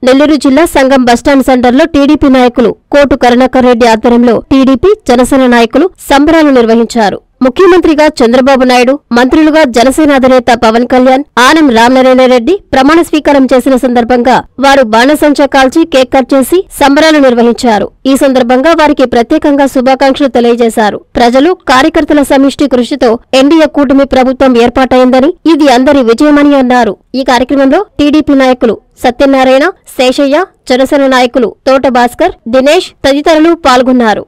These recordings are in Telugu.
నెల్లూరు జిల్లా సంగం బస్టాండ్ సెంటర్లో టీడీపీ నాయకులు కోటు కరుణాకర్ రెడ్డి ఆధ్వర్యంలో టీడీపీ జనసేన నాయకులు సంబరాలు నిర్వహించారు. ముఖ్యమంత్రిగా చంద్రబాబు నాయుడు, మంత్రులుగా జనసేన అధినేత పవన్ కళ్యాణ్, ఆనం రామనారాయణరెడ్డి ప్రమాణ స్వీకారం చేసిన సందర్భంగా వారు బాణసంచా కాల్చి కేక్ కట్ చేసి సంబరాలు నిర్వహించారు. ఈ సందర్భంగా వారికి ప్రత్యేకంగా శుభాకాంక్షలు తెలియజేశారు. ప్రజలు, కార్యకర్తల సమిష్టి కృషితో ఎన్డీఏ కూటమి ప్రభుత్వం ఏర్పాటైందని, ఇది అందరి విజయమని అన్నారు. ఈ కార్యక్రమంలో టీడీపీ నాయకులు సత్యనారాయణ, శేషయ్య, జనసేన నాయకులు తోట భాస్కర్, దినేష్ తదితరులు పాల్గొన్నారు.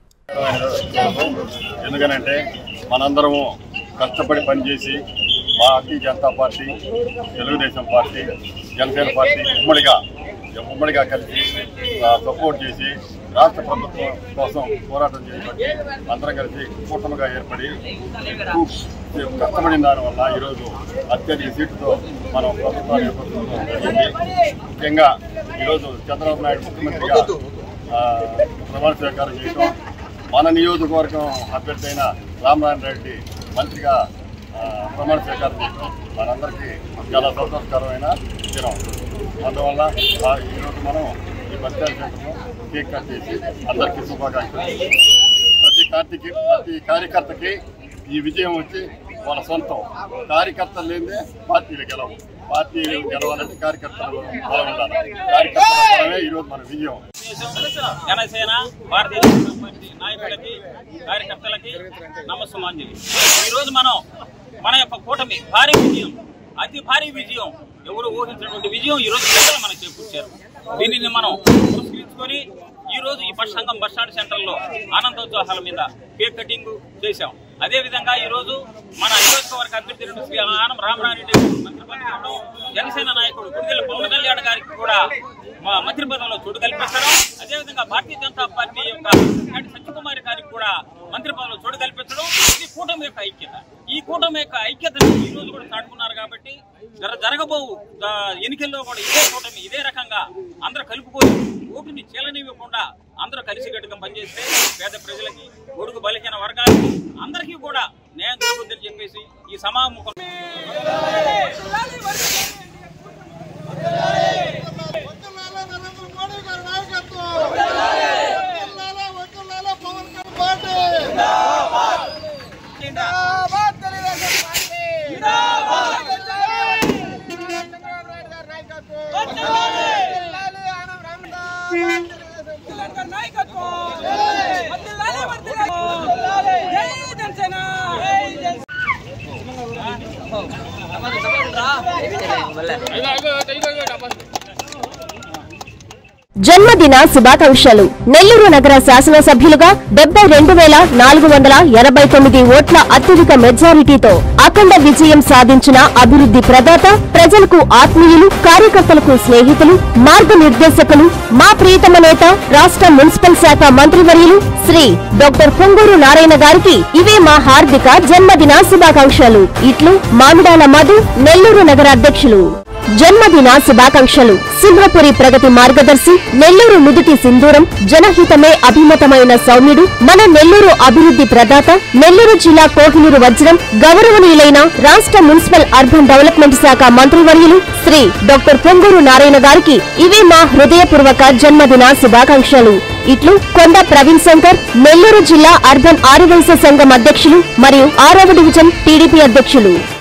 మనందరము కష్టపడి పనిచేసి Bharatiya Janata party, Telugudesam party, Janasena party ఉమ్మడిగా కలిసి సపోర్ట్ చేసి రాష్ట్ర ప్రభుత్వం కోసం పోరాటం చేయబట్టి అందరం కలిసి కూటమిగా ఏర్పడి కష్టపడిన దానివల్ల ఈరోజు అత్యధిక సీట్లతో మనం ప్రభుత్వాన్ని ఏర్పడుతున్నాం జరిగింది. ముఖ్యంగా ఈరోజు చంద్రబాబు నాయుడు ముఖ్యమంత్రిగా ప్రమాణ స్వీకారం చేయడం, మన నియోజకవర్గం అభ్యర్థి అయిన రామనారాయణరెడ్డి మంత్రిగా ప్రమాణ స్వీకారం చేయడం మనందరికీ చాలా సంతోషకరమైన దినం. అందువల్ల ఈరోజు మనం ఈ బస్టాండ్ సెంటర్లో కేక్ కట్ చేసి అందరికీ శుభాకాంక్షలు. ప్రతి కార్యకర్తకి ఈ విజయం వచ్చి వాళ్ళ సొంతం. కార్యకర్తలు లేదే పార్టీలు గెలవు. పార్టీలు గెలవాలంటే కార్యకర్తలు బలముండాలి. కార్యకర్తల బలమే ఈరోజు మన విజయం. జనసేన, భారతీయ జనతా పార్టీ నాయకులకి, కార్యకర్తలకి నమస్సుమాంజలి. ఈరోజు మన యొక్క కూటమి భారీ విజయం, అతి భారీ విజయం, ఎవరు ఊహించినటువంటి విజయం ఈరోజు ప్రజలు మనకు చేకూర్చారు. దీనిని మనం పురస్కరించుకొని ఈరోజు ఈ సంగం బస్టాండ్ సెంటర్లో ఆనందోత్సాహాల మీద కేక్ కటింగ్ చేశాం. అదేవిధంగా ఈరోజు మన నియోజకవర్గ అభ్యర్థి శ్రీ ఆనం రామనారాయణరెడ్డి మంత్రి పదవిలో జనసేన నాయకుడు కుడిగెల పవన్ కళ్యాణ్ గారికి కూడా మంత్రి పదవిలో చోటు కల్పించడం, అదేవిధంగా భారతీయ జనతా పార్టీ యొక్క సత్యకుమారి గారికి కూడా మంత్రి పదవిలో చోటు కల్పించడం, ఇది కూటమి యొక్క ఐక్యత. ఈ కూటమి యొక్క ఐక్యతను ఈ రోజు కూడా చాటుకున్నారు. కాబట్టి జరగబోవు ఎన్నికల్లో కూడా ఇదే కూటమి ఇదే రకంగా అందరూ కలుపుకొని ఓటుని చీలనివ్వకుండా అందరూ కలిసికట్టుగా పనిచేస్తే పేద ప్రజలకి, ఒడుగు బలహీన వర్గాలకి అందరికీ కూడా న్యాయం జరుగుతుందని చెప్పేసి ఈ సమాముఖం జన్మదిన శుభాకాంక్షలు. నెల్లూరు నగర శాసనసభ్యులుగా 72,489 ఓట్ల అత్యధిక మెజారిటీతో అఖండ విజయం సాధించిన అభివృద్ధి ప్రదాత, ప్రజలకు ఆత్మీయులు, కార్యకర్తలకు స్నేహితులు, మార్గనిర్దేశకులు, మా ప్రియతమ నేత, రాష్ట్ర మున్సిపల్ శాఖ మంత్రివర్యులు శ్రీ డాక్టర్ పొంగూరు నారాయణ గారికి ఇవే మా హార్దిక జన్మదిన శుభాకాంక్షలు. ఇట్లు మామిడాల మధు, నెల్లూరు నగర అధ్యక్షులు. జన్మదిన శుభాకాంక్షలు. సింహపురి ప్రగతి మార్గదర్శి, నెల్లూరు నుదుటి సింధూరం, జనహితమే అభిమతమైన సౌమ్యుడు, మన నెల్లూరు అభివృద్ధి ప్రదాత, నెల్లూరు జిల్లా కోహినూరు వజ్రం, గౌరవనీయులైన రాష్ట్ర మున్సిపల్ అర్బన్ డెవలప్మెంట్ శాఖ మంత్రివర్యులు శ్రీ డాక్టర్ పొంగూరు నారాయణ గారికి ఇవే మా హృదయపూర్వక జన్మదిన శుభాకాంక్షలు. ఇట్లు కొండ ప్రవీణ్ శంకర్, నెల్లూరు జిల్లా అర్బన్ ఆర్యవైశ్య సంఘం అధ్యక్షులు మరియు 6వ డివిజన్ టీడీపీ అధ్యక్షులు.